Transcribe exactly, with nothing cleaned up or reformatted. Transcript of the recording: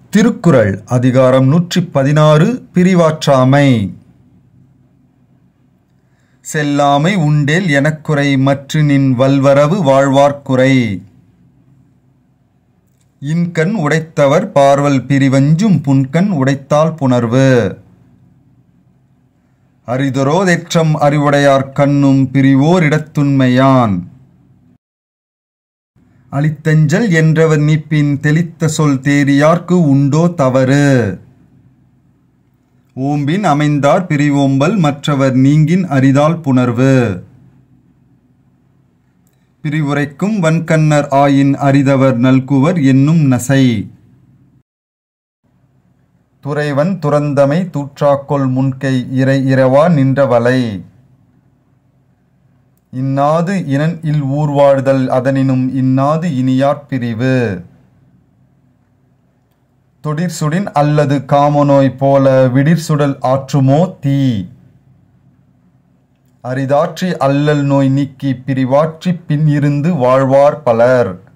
திருக்குறள் அதிகாரம் நூற்றி பதினாறு பிரிவாற்றாமை. செல்லாமை உண்டேல் எனக்குறை மற்று நின் வல்வரவு வாழ்வார்க்குறை. இன்கண் உடைத்தவர் பார்வல் பிரிவஞ்சும் புன்கண் உடைத்தால் புணர்வு. அரிதொரோதேற்றம் அறிவுடையார் கண்ணும் பிரிவோரிடத்துண்மையான். அளித்தஞ்சல் என்றவர் நீப்பின் தெளித்த சொல் தேரியார்க்கு உண்டோ தவறு. ஓம்பின் அமைந்தார் பிரிவோம்பல் மற்றவர் நீங்கின் அரிதால் புணர்வு. பிரிவுரைக்கும் வன்கண்ணர் ஆயின் அரிதவர் நல்குவர் என்னும் நசை. துறைவன் துறந்தமை தூற்றாக்கொள் முன்கை இறை இரவா நின்ற வலை. இன்னாது இனன் இல் ஊர் வாழ்தல் அதனினும் இன்னாது இனியார் பிரிவு. தொடிர் சுடின் அல்லது காமநோய் போல விடிர் சுடல் ஆற்றுமோ தீ. அரிதாற்றி அல்லல் நோய் நீக்கி பிரிவாற்றி பின் இருந்து வாழ்வார் பலர்.